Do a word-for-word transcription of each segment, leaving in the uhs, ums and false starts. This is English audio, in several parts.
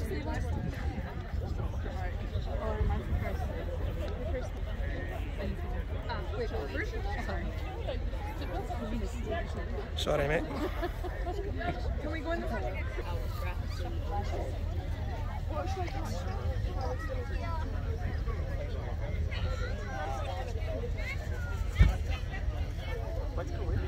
say last time? Or my first? The first Ah, wait, first? Sorry. Sorry, mate. Can we go in the front? What should I touch? What's cool?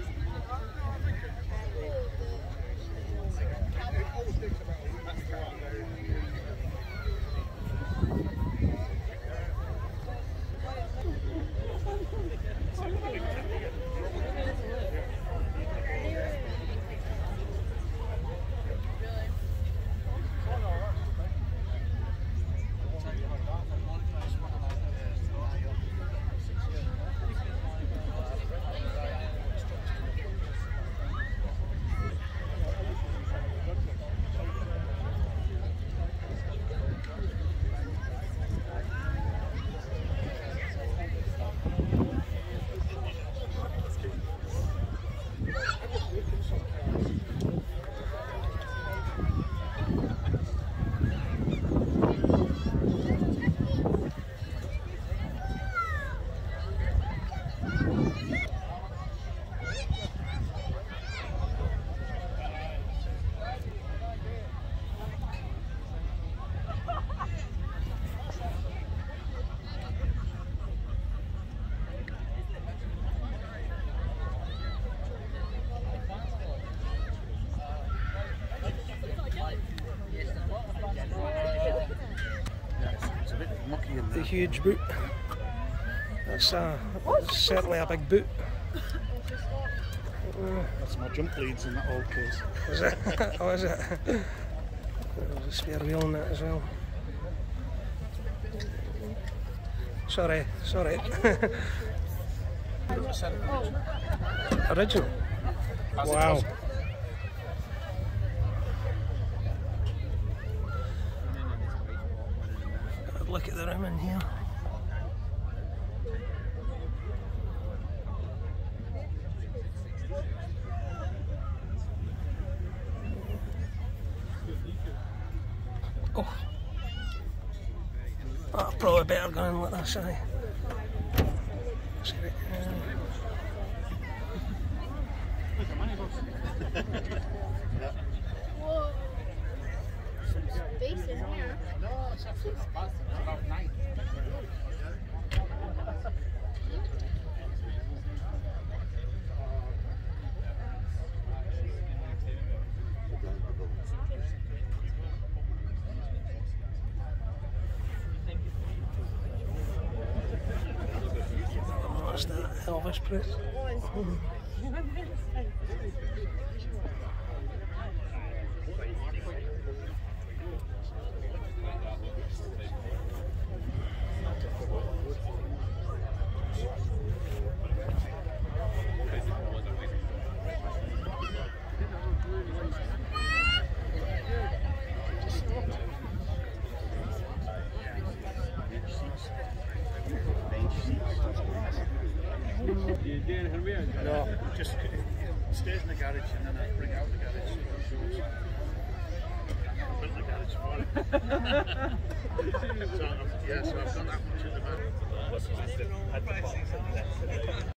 The huge boot. That's, uh, that's certainly a big boot. That's my jump leads in that old case. Is it? Oh, is it? There's a spare wheel in that as well. Sorry, sorry. Original? Wow. Look at the rim in here. Oh, oh probably better going like this, aye. Let's get it. Whoa. Some space in here. No, it's actually about nine. What's that? Elvis Presley. No, just it stays in the garage and then I bring it out the garage. I built the garage for it. So, yeah, so I've done that much in the back.